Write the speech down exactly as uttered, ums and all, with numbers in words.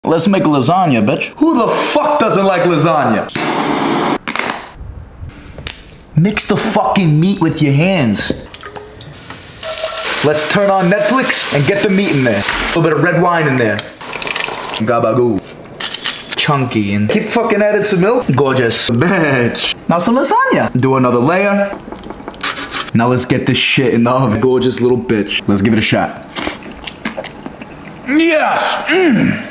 Let's make lasagna, bitch. Who the fuck doesn't like lasagna? Mix the fucking meat with your hands. Let's turn on Netflix and get the meat in there. A little bit of red wine in there. Gabagoo. Chunky and Keep fucking adding some milk. gorgeous. Bitch. Now some lasagna. Do another layer. Now let's get this shit in the oven. Gorgeous little bitch. Let's give it a shot. Yes! Mm.